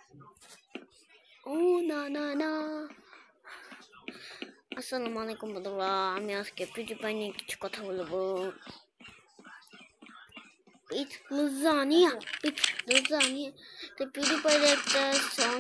Oh na. Assalamualaikum warahmatullahi. আমি আজকে PewDiePie নিয়ে কিছু কথা বলবো। লাজানিয়া তো পিউডিপাইয়ের একটা সং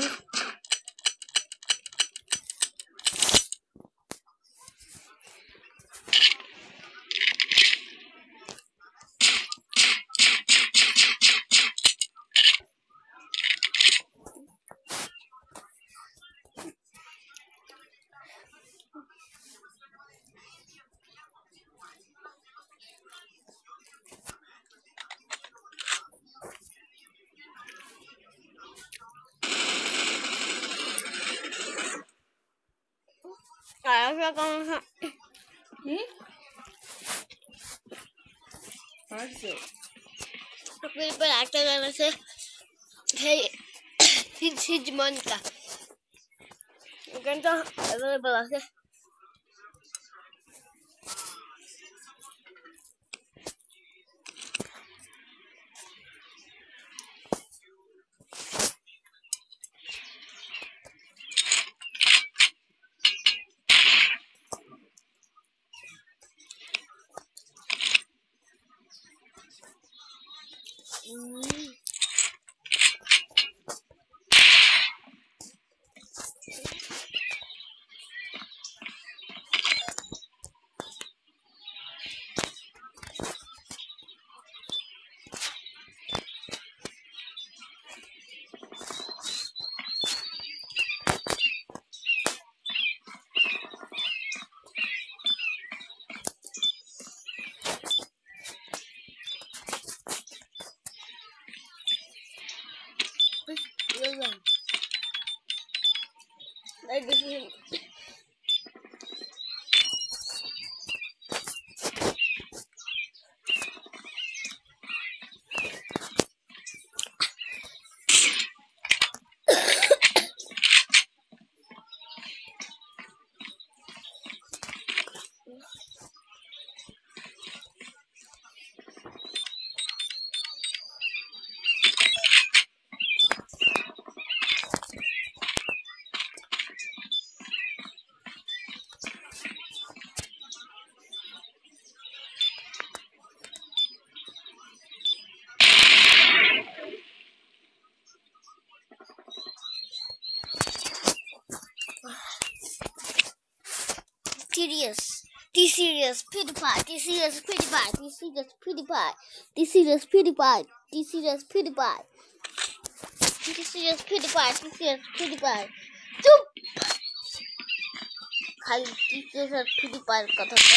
পিউডিপাইয়ের একটা গান আছে, হিজমনটা গানটা অ্যাভেলেবল আছে। Like this is T-Serious, PewDepie, T-Serious, PewDepie, T-Serious, PewDepie, T-Serious, PewDepie, T-Serious, PewDepie, T-Serious, PewDepie, T-Serious, PewDepie. চুপ! খালি T-Serious, PewDepie কথাটা।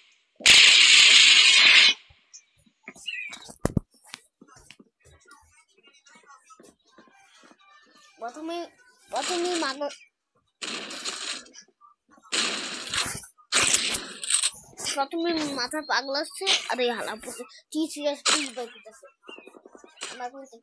প্রথমে মাথা পাগল আসছে আর এই হালা পড়ছে T-Serious PewDepie করতেছে। আমার বলতে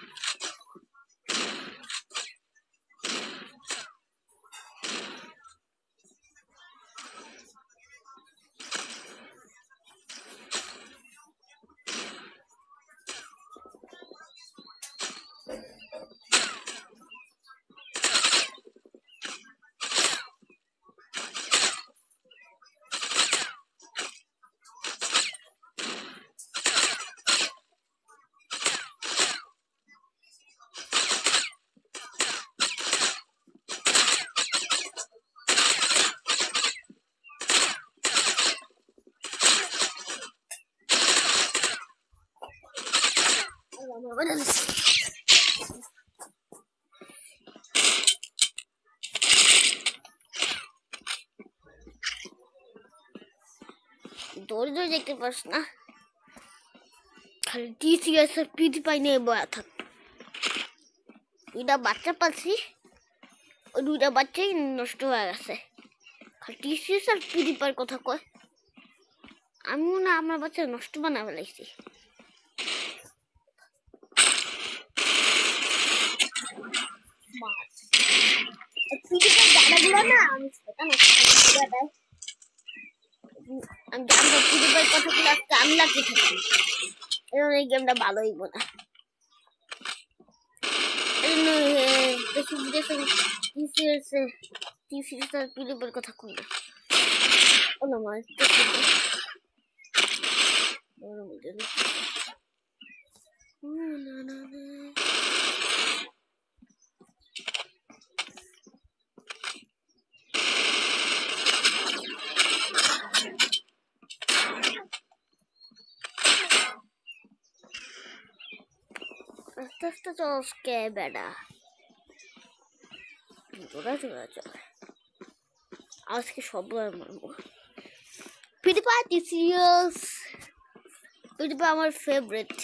দৌড়ে দেখতে পাস না, খালি T-Serious আর PewDepie নিয়ে বয়া থাক। দুইটা বাচ্চা পাচ্ছি, ওই দুইটা বাচ্চাই নষ্ট হয়ে গেছে। খালি T-Serious আর PewDepie কথা কয়। আমিও না আমার বাচ্চা নষ্ট বানা ফেলাইছি। PewDepie গানাগুলো না আমি সেটা নষ্ট করে দেয়। আমি জানবো PewDepie কথাগুলো আজকে আমি লাগিয়ে থাকি, এই গেমটা ভালো হইব না। सुविधा से तीसरी सर पीले पर कथा कौन है ओ ना मार तो मुझे ना Asta to उसके बेटा जोड़ा जोड़ा जोड़ा आज के शब्द मारबो PewDiePie serious PewDiePie আমার favorite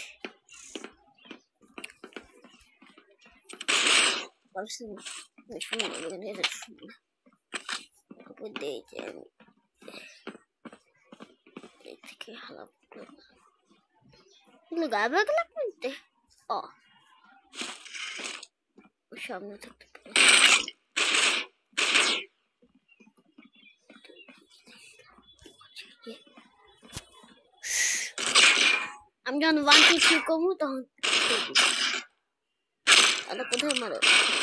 person শুনুন লোকেন এটা শুনুন আপনি দেখেন দেখে হালাপ করে গাবে গেল কিন্তু ও সামনে থাকতে পারে আমি যখন 1 2 3 কমু তখন আরে কোথায় মারো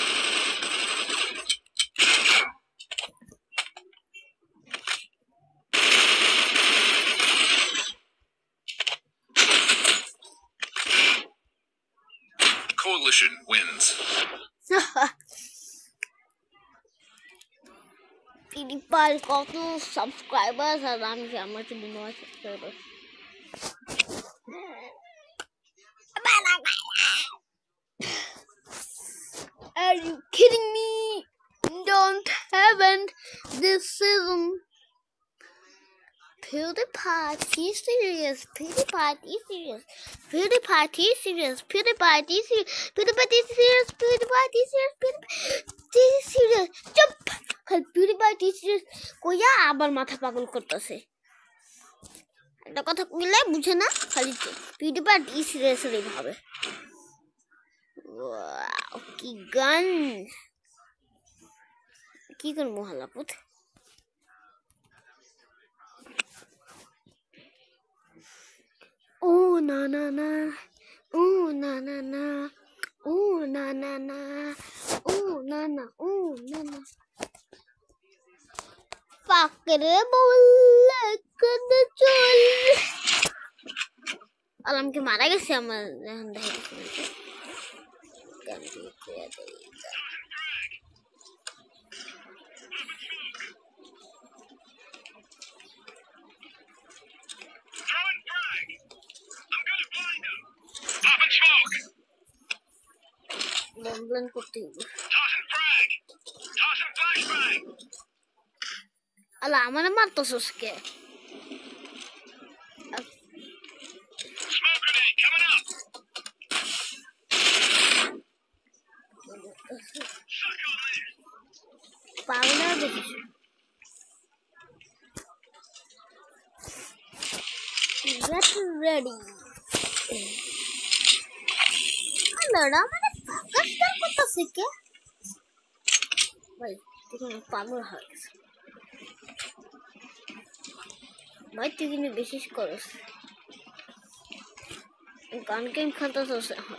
Coalition wins. PewDiePie কত সাবস্ক্রাইবার্স আর আমি আমার তো 9 subscriber Are you kidding me? Don't haven't this season. PewDiePie T serious. PewDiePie T serious. PewDiePie T serious. PewDiePie T serious. PewDiePie T serious. PewDiePie T serious. T serious. Jump. PewDiePie T serious. কোয়া আবার মাথা পাগল করতেছে একটা কথা কইলে বুঝে না খালি PewDiePie T serious রে ভাবে Wow, কি গান কি করবো হালাপুত ও না না না ও না না না ও না না না ও না না ও না না পাকরে বললে কদে চল আলমকে মারা গেছে আমার এখন দেখে Blend করতে হবে আলা আমারে মারতেছস কে পাগলা দেখিস Get ready লড়া মানে কাস্টার করতেছে কে ভাই তুই পাগল হয়ে গেছিস ভাই তুই কিন্তু বেশি করস গান গেম খেলতেছস এখন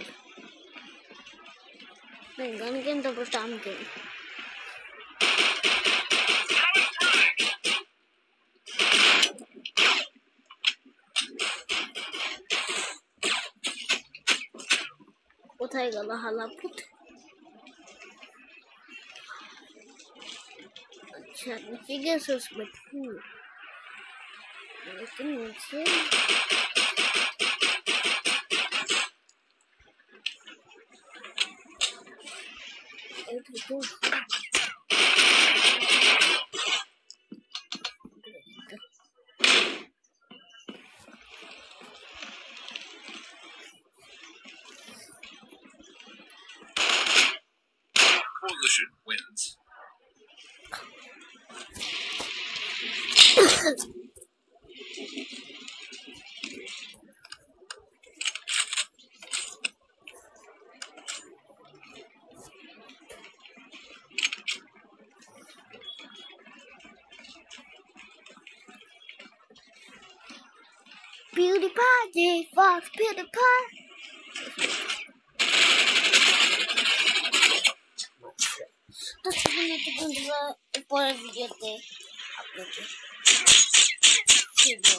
গান গেম তো টাম গেম কোথায় গেল হালাপুত আচ্ছা নিচে গেছিস বাটু लेकिन मुझे Coalition wins. PewDiePie Vs PewDiePie 2 segundos por el video de upload.